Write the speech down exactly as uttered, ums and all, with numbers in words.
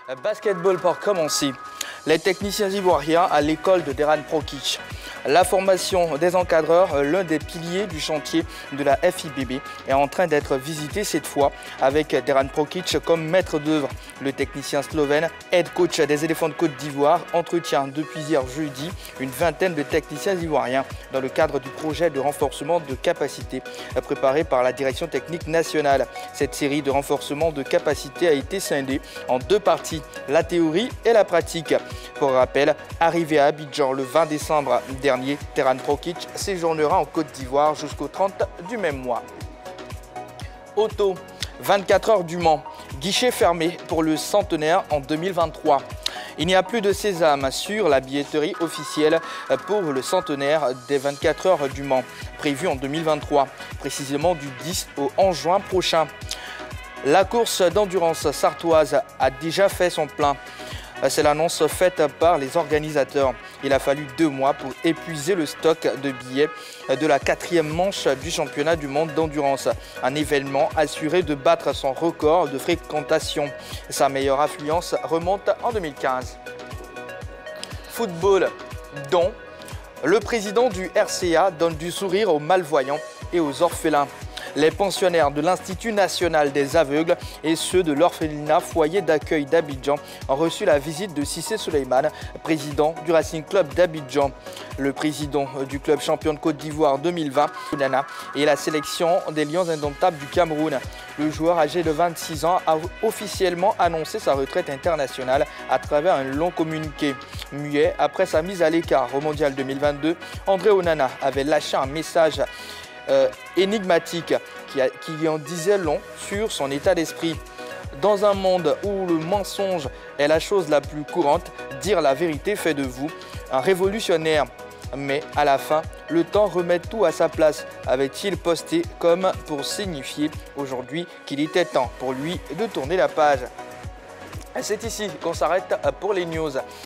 Basketball pour commencer. Les techniciens ivoiriens à l'école de Deran Prokic. La formation des encadreurs, l'un des piliers du chantier de la F I B B, est en train d'être visité cette fois avec Deran Prokic comme maître d'œuvre. Le technicien slovène, head coach des éléphants de Côte d'Ivoire, entretient depuis hier jeudi une vingtaine de techniciens ivoiriens dans le cadre du projet de renforcement de capacité préparé par la direction technique nationale. Cette série de renforcement de capacité a été scindée en deux parties, la théorie et la pratique. Pour rappel, arrivé à Abidjan le vingt décembre dernier, Deran Prokic séjournera en Côte d'Ivoire jusqu'au trente du même mois. Auto, vingt-quatre heures du Mans, guichet fermé pour le centenaire en deux mille vingt-trois. Il n'y a plus de sésame sur la billetterie officielle pour le centenaire des vingt-quatre heures du Mans, prévu en deux mille vingt-trois, précisément du dix au onze juin prochain. La course d'endurance sartoise a déjà fait son plein. C'est l'annonce faite par les organisateurs. Il a fallu deux mois pour épuiser le stock de billets de la quatrième manche du championnat du monde d'endurance. Un événement assuré de battre son record de fréquentation. Sa meilleure affluence remonte en deux mille quinze. Football, dont le président du R C A donne du sourire aux malvoyants et aux orphelins. Les pensionnaires de l'Institut national des aveugles et ceux de l'orphelinat foyer d'accueil d'Abidjan ont reçu la visite de Cissé Souleymane, président du Racing Club d'Abidjan. Le président du club champion de Côte d'Ivoire deux mille vingt, Nana, et la sélection des Lions indomptables du Cameroun. Le joueur âgé de vingt-six ans a officiellement annoncé sa retraite internationale à travers un long communiqué. Muet après sa mise à l'écart au Mondial deux mille vingt-deux, André Onana avait lâché un message Euh, énigmatique qui, a, qui en disait long sur son état d'esprit. Dans un monde où le mensonge est la chose la plus courante, dire la vérité fait de vous un révolutionnaire. Mais à la fin, le temps remet tout à sa place, avait-il posté comme pour signifier aujourd'hui qu'il était temps pour lui de tourner la page. C'est ici qu'on s'arrête pour les news.